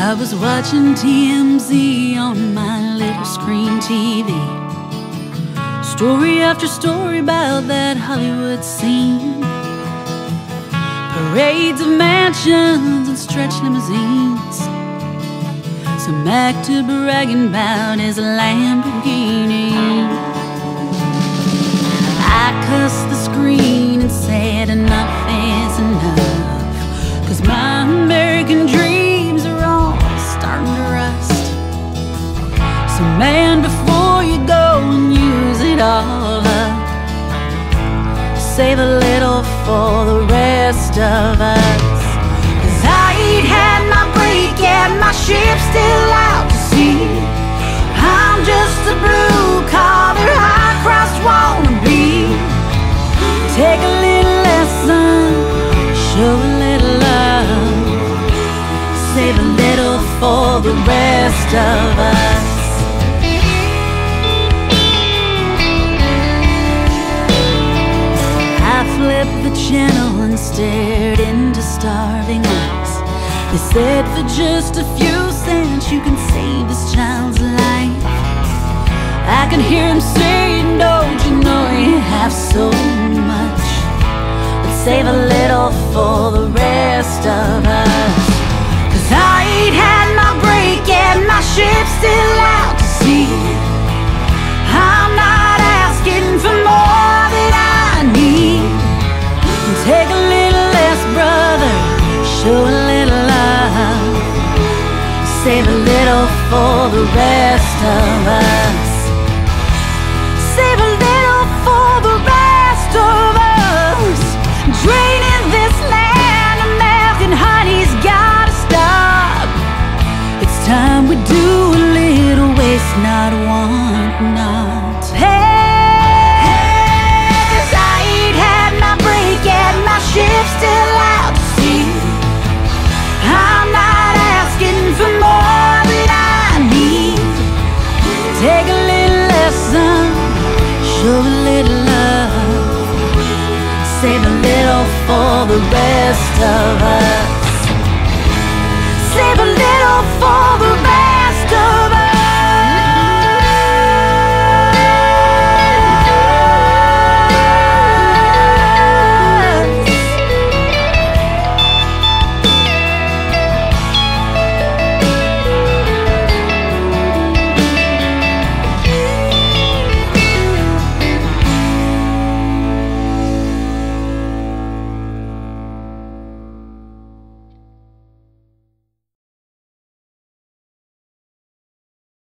I was watching TMZ on my little screen TV. Story after story about that Hollywood scene. Parades of mansions and stretch limousines. Some actor bragging about his Lamborghini. I cussed the screen and said enough is enough, 'cause my American dreams are all starting to rust. So man, before you go and use it all up, save a little for the rest of us. 'Cause I ain't had my break yet, my ship's still out to sea. I'm just a blue-collar, high-crossed wannabe. Take a little lesson, show a little love, save a little for the rest of us. I flipped the channel and stared into starving eyes. They said for just a few cents you can save this child's life. I can hear him saying, don't you know you have so much, but save a little for the rest of us. 'Cause I ain't had my break yet, my ship's still out to sea. I'm not asking for more than I need. Take a little less, brother, show a little love, save a little for the rest of us. Save a little for the rest of us. Draining this land, American honey's gotta stop. It's time we do a little, waste not, want not. Hey, 'cause I ain't had my break yet, my ship's still out to sea. I'm not asking for more than I need. Take a little lesson, show a little love, save a little for the rest of us. Save a little